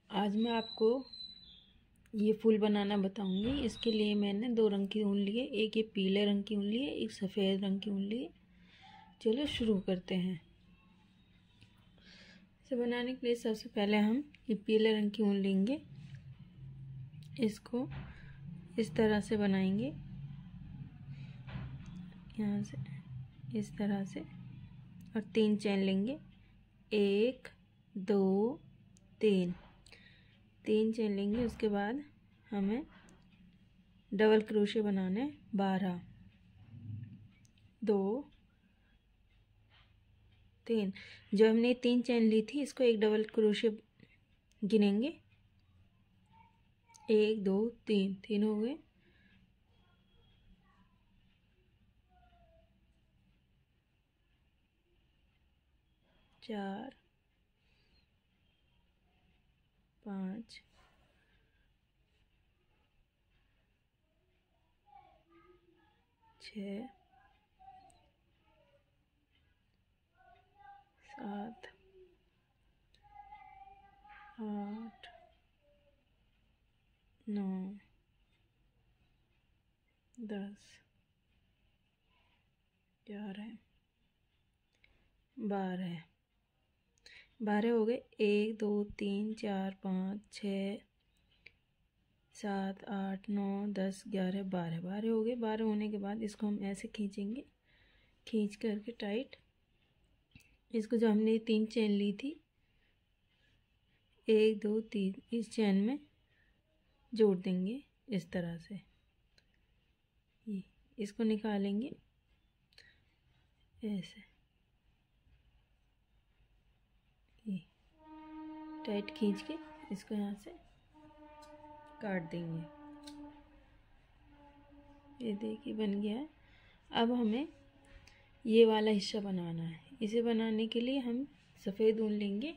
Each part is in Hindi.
आज मैं आपको ये फूल बनाना बताऊंगी। इसके लिए मैंने 2 रंग की ऊन लिए, एक ये पीले रंग की ऊन ली है, एक सफ़ेद रंग की ऊन ली है। चलो शुरू करते हैं। इसे बनाने के लिए सबसे पहले हम ये पीले रंग की ऊन लेंगे, इसको इस तरह से बनाएंगे, यहाँ से इस तरह से, और 3 चैन लेंगे, 1 2 3 चैन लेंगे। उसके बाद हमें डबल क्रोशे बनाने 12 2 3। जो हमने 3 चैन ली थी इसको एक डबल क्रोशे गिनेंगे, 1 2 3 हो गए। चार 5 6 7 8 9 10 11 12 हो गए। 1 2 3 4 5 6 7 8 9 10 11 12 हो गए। 12 होने के बाद इसको हम ऐसे खींचेंगे, खींच करके टाइट, इसको जो हमने 3 चैन ली थी 1 2 3 इस चैन में जोड़ देंगे इस तरह से। ये इसको निकालेंगे ऐसे, ये टाइट खींच के इसको यहाँ से काट देंगे। ये देखिए बन गया है। अब हमें ये वाला हिस्सा बनाना है। इसे बनाने के लिए हम सफ़ेद ऊन लेंगे,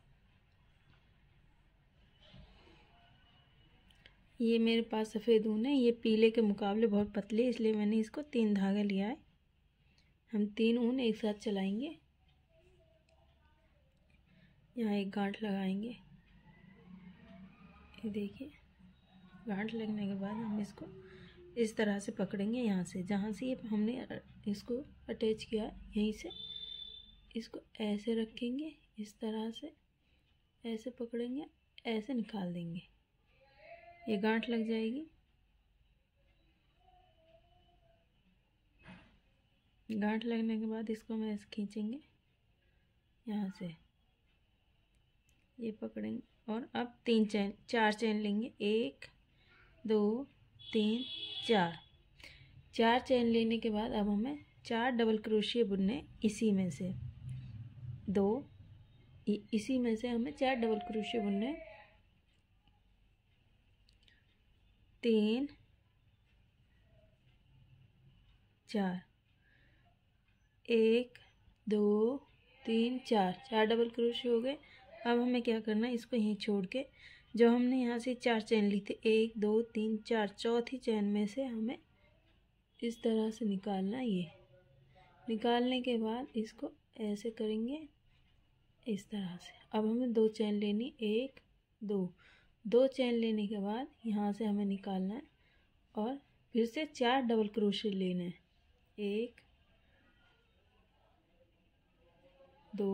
ये मेरे पास सफ़ेद ऊन है, ये पीले के मुकाबले बहुत पतली है, इसलिए मैंने इसको 3 धागे लिया है। हम 3 ऊन एक साथ चलाएंगे, यहाँ एक गांठ लगाएंगे, ये देखिए। गांठ लगने के बाद हम इसको इस तरह से पकड़ेंगे, यहाँ से जहाँ से ये हमने इसको अटैच किया यहीं से इसको ऐसे रखेंगे, इस तरह से ऐसे पकड़ेंगे, ऐसे निकाल देंगे, ये गांठ लग जाएगी। गांठ लगने के बाद इसको हम ऐसे खींचेंगे, यहाँ से ये पकड़ेंगे, और अब 4 चैन लेंगे, 1 2 3 4 चैन लेने के बाद अब हमें 4 डबल क्रोशिया बुनने, इसी में से हमें 4 डबल क्रोशिया बुनने, 3 4 1 2 3 4 डबल क्रोशिया हो गए। अब हमें क्या करना है, इसको यहीं छोड़ के जो हमने यहाँ से 4 चैन ली थी 1 2 3 4, चौथी चैन में से हमें इस तरह से निकालना। ये निकालने के बाद इसको ऐसे करेंगे इस तरह से। अब हमें 2 चैन लेनी, 1 2 चैन लेने के बाद यहाँ से हमें निकालना है, और फिर से 4 डबल क्रोशिया लेने हैं, 1 2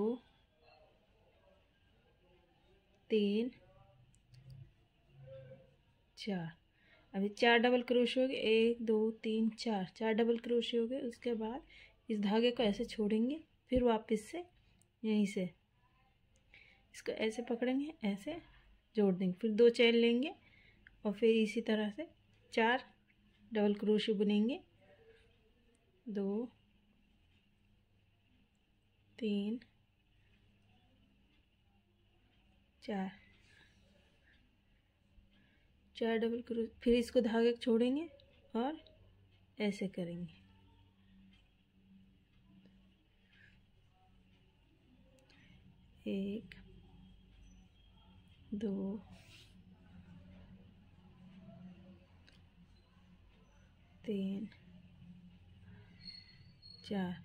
3 4। अभी 4 डबल क्रोशिया हो गए, 1 2 3 4 डबल क्रोशिया हो गए। उसके बाद इस धागे को ऐसे छोड़ेंगे, फिर वापस से यहीं से इसको ऐसे पकड़ेंगे, ऐसे जोड़ देंगे, फिर 2 चैन लेंगे, और फिर इसी तरह से 4 डबल क्रोशिया बुनेंगे, 2 3 4 डबल क्रोशिया, फिर इसको धागे को छोड़ेंगे और ऐसे करेंगे, 1 2 3 4।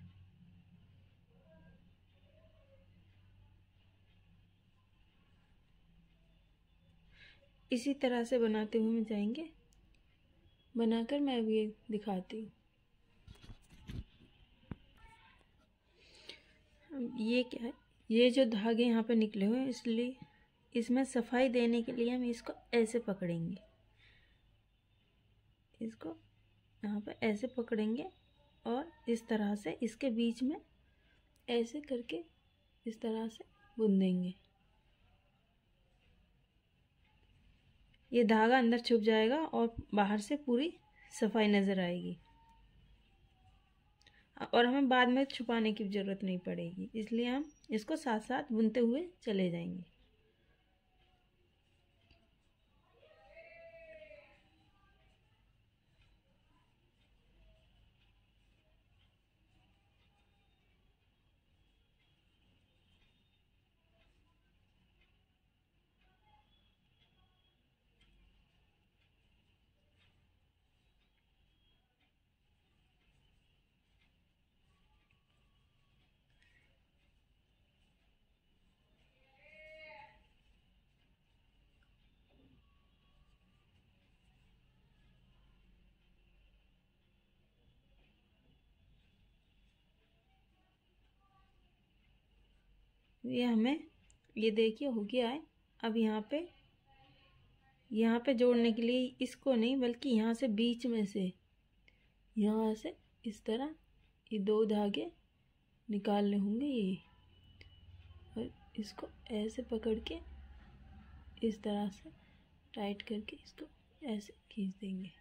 इसी तरह से बनाते हुए हम जाएंगे। बनाकर मैं अभी दिखाती हूँ। ये क्या है, ये जो धागे यहाँ पे निकले हुए हैं, इसलिए इसमें सफाई देने के लिए हम इसको ऐसे पकड़ेंगे, इसको यहाँ पे ऐसे पकड़ेंगे और इस तरह से इसके बीच में ऐसे करके इस तरह से बुन देंगे। ये धागा अंदर छुप जाएगा और बाहर से पूरी सफाई नज़र आएगी और हमें बाद में छुपाने की ज़रूरत नहीं पड़ेगी, इसलिए हम इसको साथ साथ बुनते हुए चले जाएंगे। ये हमें, ये देखिए हो गया है। अब यहाँ पे जोड़ने के लिए इसको नहीं बल्कि यहाँ से बीच में से, यहाँ से इस तरह ये 2 धागे निकालने होंगे ये, और इसको ऐसे पकड़ के इस तरह से टाइट करके इसको ऐसे खींच देंगे।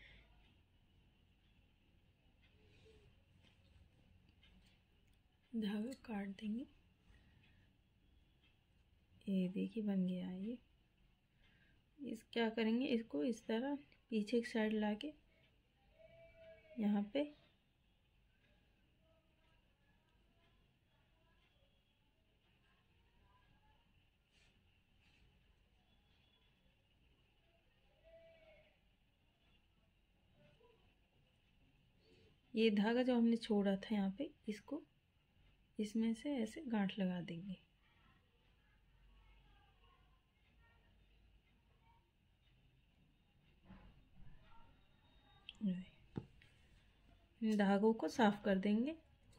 धागा काट देंगे। ये देखिए बन गया है ये। इस क्या करेंगे, इसको इस तरह पीछे की साइड लाके यहाँ पे ये धागा जो हमने छोड़ा था यहाँ पे, इसको इसमें से ऐसे गांठ लगा देंगे। धागों को साफ कर देंगे।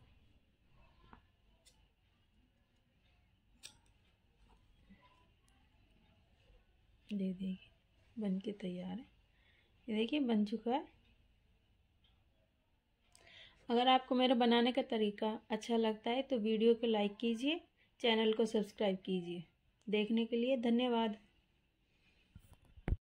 ये देखिए बन के तैयार है। ये देखिए बन चुका है। अगर आपको मेरा बनाने का तरीका अच्छा लगता है तो वीडियो को लाइक कीजिए, चैनल को सब्सक्राइब कीजिए। देखने के लिए धन्यवाद।